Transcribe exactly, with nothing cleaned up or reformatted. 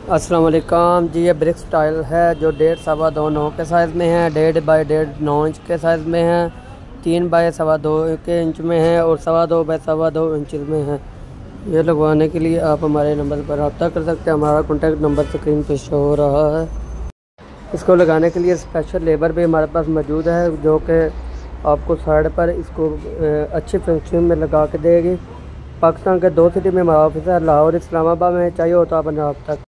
अस्सलाम वालेकुम जी। ये ब्रिक स्टाइल है जो डेढ़ सवा दो नौ के साइज़ में है, डेढ़ बाई डेढ़ नौ इंच के साइज़ में है, तीन बाई सवा दो के इंच में है और सवा दो बाई सवा दो इंच में है। ये लगवाने के लिए आप हमारे नंबर पर रब्ता कर सकते हैं। हमारा कॉन्टैक्ट नंबर स्क्रीन पर शो हो रहा है। इसको लगाने के लिए स्पेशल लेबर भी हमारे पास मौजूद है जो कि आपको साइड पर इसको अच्छी फिनिशिंग में लगा के देगी। पाकिस्तान के दो सिटी में हमारा ऑफिस है, लाहौर इस्लामाबाद में। चाहिए हो तो आप रब्ता